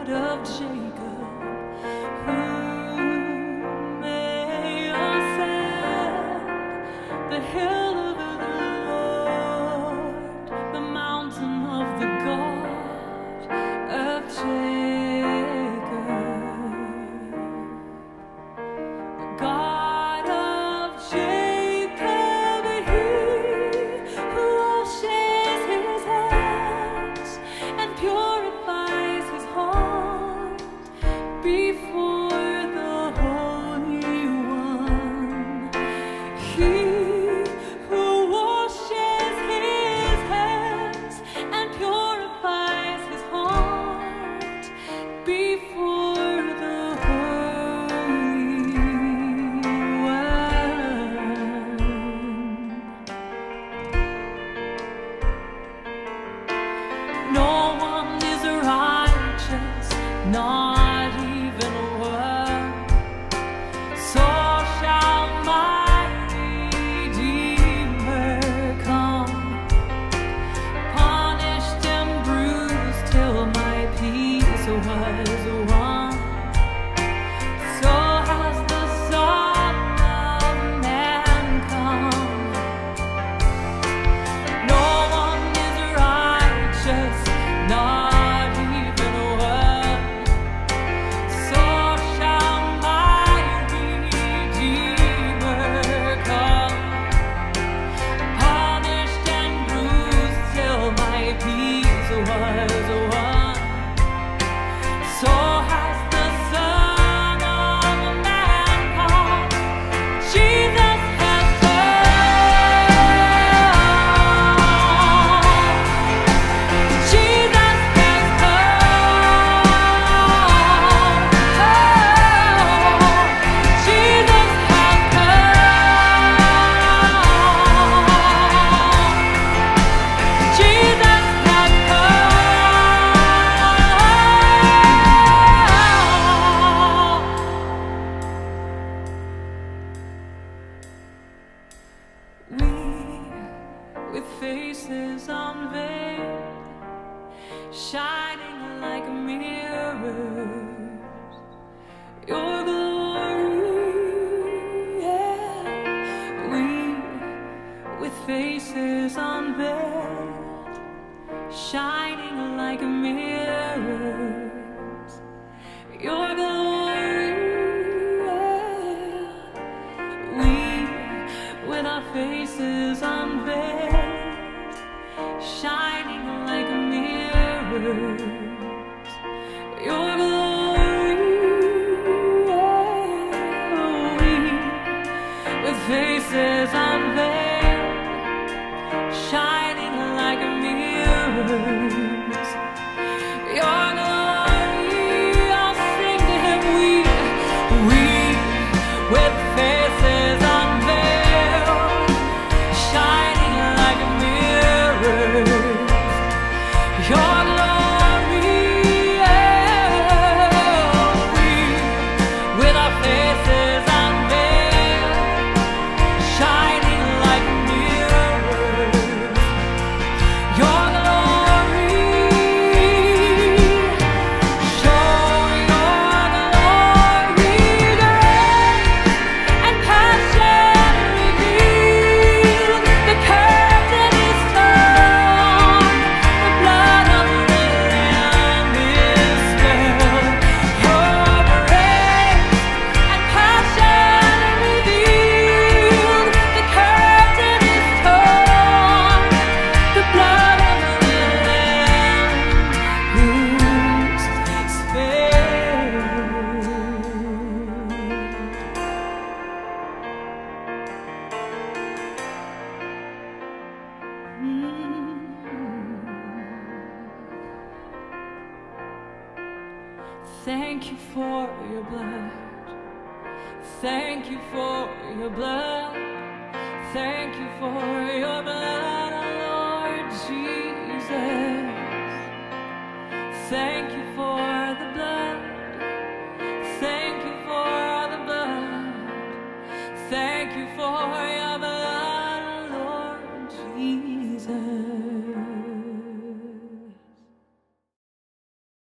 God of Jacob, who may ascend the hill of the Lord, the mountain of the God of Jacob. The God of Jacob, he who washes his hands and purifies his heart before the Holy One. He who washes his hands and purifies his heart before the Holy One. No one is righteous, not even one. So shall my Redeemer come, punished and bruised till my peace was won. So has the Son of Man come. No one is righteous, not even one. So shall my Redeemer come, punished and bruised till my peace was won. So has the Son of Man come. Jesus has come. Jesus has come. Jesus has come. Jesus has come. We, with faces unveiled, shining like mirrors, your glory, yeah. We, with faces unveiled, shining like mirrors, your glory, yeah. We, with our faces unveiled, shining like mirrors, your glory, yeah. We, with faces unveiled, shining like mirrors, your glory, I'll sing to him. We, with faces unveiled, shining like mirrors, your glory, yeah. We, with our faces unveiled, shining like mirrors, your glory, show your glory, grace and passion revealed. The curtain is torn, the blood of the Lamb is spilled. Your grace and passion revealed. The curtain is torn, the blood of the Lamb is spilled. Thank you for your blood. Thank you for your blood. Thank you for your blood, oh Lord Jesus. Thank you for